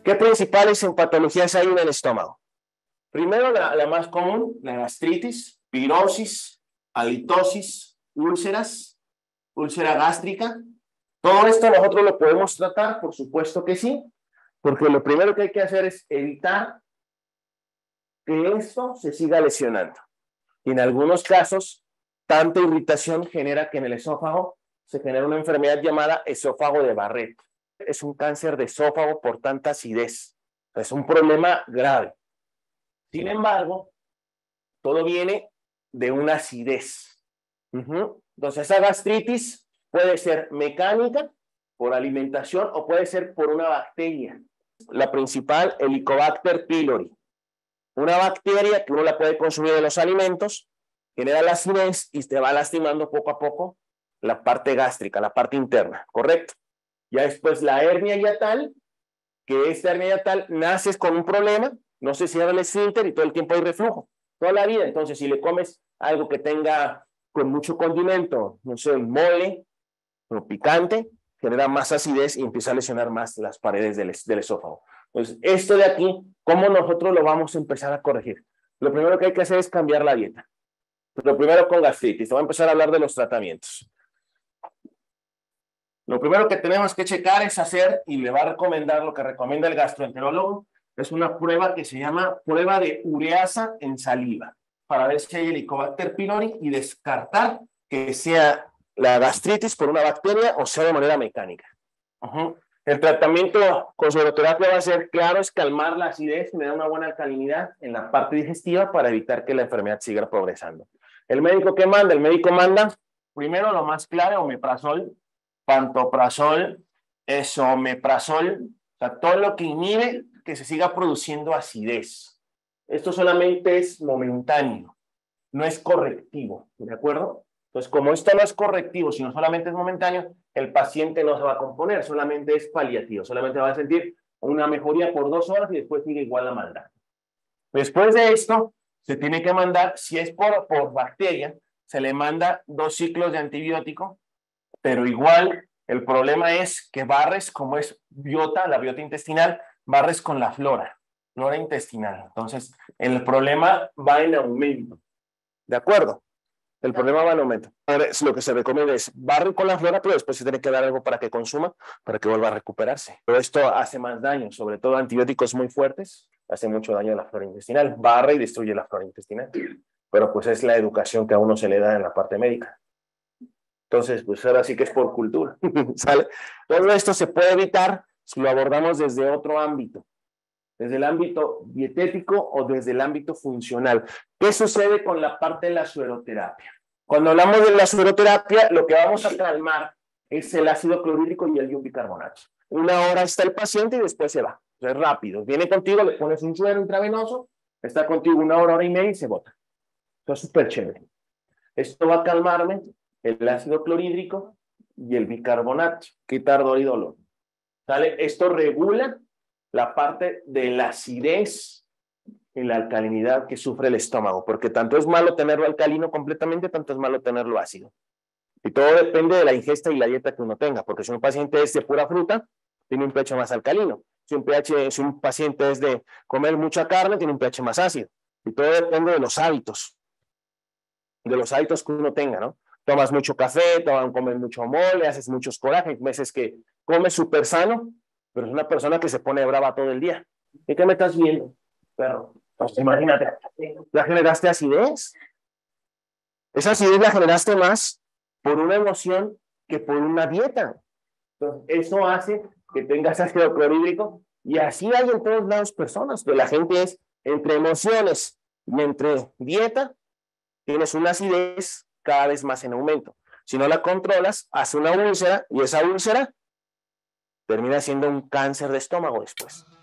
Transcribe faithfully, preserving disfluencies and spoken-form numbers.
¿Qué principales patologías hay en el estómago? Primero, la, la más común, la gastritis, pirosis, halitosis, úlceras, úlcera gástrica. Todo esto nosotros lo podemos tratar, por supuesto que sí, porque lo primero que hay que hacer es evitar que esto se siga lesionando. Y en algunos casos, tanta irritación genera que en el esófago se genera una enfermedad llamada esófago de Barrett. Es un cáncer de esófago por tanta acidez. Es un problema grave. Sin embargo, todo viene de una acidez. Uh-huh. Entonces, esa gastritis puede ser mecánica, por alimentación, o puede ser por una bacteria. La principal, Helicobacter pylori. Una bacteria que uno la puede consumir en los alimentos, genera la acidez y te va lastimando poco a poco la parte gástrica, la parte interna, ¿correcto? Ya después la hernia hiatal, que esta hernia hiatal naces con un problema, no se cierra el esfínter y todo el tiempo hay reflujo, toda la vida. Entonces, si le comes algo que tenga con mucho condimento, no sé, mole o picante, genera más acidez y empieza a lesionar más las paredes del, del esófago. Entonces, esto de aquí, ¿cómo nosotros lo vamos a empezar a corregir? Lo primero que hay que hacer es cambiar la dieta. Lo primero con gastritis. Te voy a empezar a hablar de los tratamientos. Lo primero que tenemos que checar es hacer, y le va a recomendar lo que recomienda el gastroenterólogo, es una prueba que se llama prueba de ureasa en saliva, para ver si hay Helicobacter pylori y descartar que sea la gastritis por una bacteria o sea de manera mecánica. Uh-huh. El tratamiento con sueroterapia va a ser, claro, es calmar la acidez y me da una buena alcalinidad en la parte digestiva para evitar que la enfermedad siga progresando. ¿El médico qué manda? El médico manda, primero lo más claro, omeprazol, pantoprazol, esomeprazol, o sea, todo lo que inhibe que se siga produciendo acidez. Esto solamente es momentáneo, no es correctivo, ¿de acuerdo? Entonces, como esto no es correctivo, sino solamente es momentáneo, el paciente no se va a componer, solamente es paliativo, solamente va a sentir una mejoría por dos horas y después sigue igual la maldad. Después de esto, se tiene que mandar, si es por, por bacteria, se le manda dos ciclos de antibiótico, pero igual el problema es que barres, como es biota, la biota intestinal, barres con la flora, flora intestinal. Entonces, el problema va en aumento. ¿De acuerdo? El problema va en aumento. Lo que se recomienda es barre con la flora, pero después se tiene que dar algo para que consuma, para que vuelva a recuperarse. Pero esto hace más daño, sobre todo antibióticos muy fuertes, hace mucho daño a la flora intestinal. Barre y destruye la flora intestinal. Pero pues es la educación que a uno se le da en la parte médica. Entonces, pues ahora sí que es por cultura. ¿Sale? Todo esto se puede evitar si lo abordamos desde otro ámbito. Desde el ámbito dietético o desde el ámbito funcional. ¿Qué sucede con la parte de la sueroterapia? Cuando hablamos de la sueroterapia, lo que vamos a calmar es el ácido clorhídrico y el bicarbonato. Una hora está el paciente y después se va. Es rápido. Viene contigo, le pones un suero intravenoso, está contigo una hora, hora y media y se bota. Esto es súper chévere. Esto va a calmarme el ácido clorhídrico y el bicarbonato, quitar dolor y dolor. ¿Sale? Esto regula la parte de la acidez y la alcalinidad que sufre el estómago, porque tanto es malo tenerlo alcalino completamente, tanto es malo tenerlo ácido. Y todo depende de la ingesta y la dieta que uno tenga, porque si un paciente es de pura fruta, tiene un pH más alcalino. Si un, pH, si un paciente es de comer mucha carne, tiene un pH más ácido. Y todo depende de los hábitos, de los hábitos que uno tenga, ¿no? Tomas mucho café, tomas, comes mucho mole, haces muchos corajes, meses que comes súper sano, pero es una persona que se pone brava todo el día. ¿Y qué me estás viendo, perro? Pues imagínate, ya generaste acidez. Esa acidez la generaste más por una emoción que por una dieta. Entonces, eso hace que tengas ácido clorhídrico y así hay en todos lados personas, que la gente es entre emociones y entre dieta, tienes una acidez cada vez más en aumento. Si no la controlas, hace una úlcera y esa úlcera termina siendo un cáncer de estómago después.